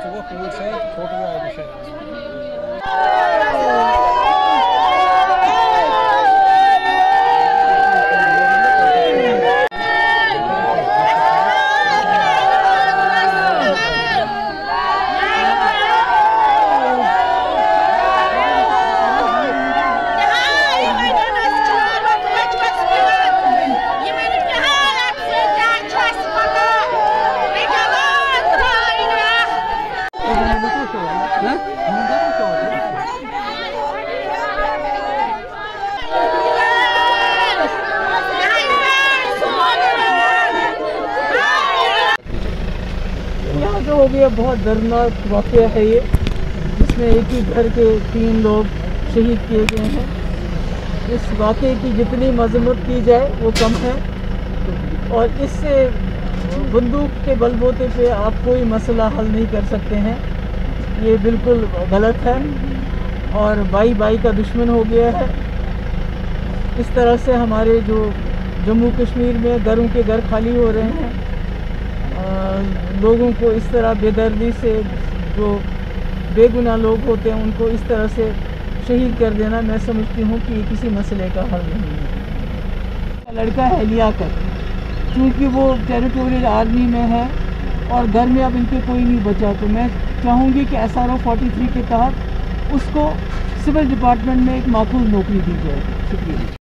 गुफ्तगू खूब से फोटो आए विषय हो गया। बहुत दर्दनाक वाक़या है ये, जिसमें एक ही घर के 3 लोग शहीद किए गए हैं। इस वाक़े की जितनी मजम्मत की जाए वो कम है, और इससे बंदूक के बलबूते पे आप कोई मसला हल नहीं कर सकते हैं। ये बिल्कुल गलत है और भाई भाई का दुश्मन हो गया है। इस तरह से हमारे जो जम्मू कश्मीर में घरों के घर खाली हो रहे हैं, लोगों को इस तरह बेदर्दी से, जो बेगुनाह लोग होते हैं उनको इस तरह से शहीद कर देना, मैं समझती हूँ कि ये किसी मसले का हल नहीं है। लड़का है लियाकत, क्योंकि वो टेरिटोरियल आर्मी में है और घर में अब इनके कोई नहीं बचा, तो मैं चाहूँगी कि SRO 43 के तहत उसको सिविल डिपार्टमेंट में एक माकूल नौकरी दी जाए। शुक्रिया।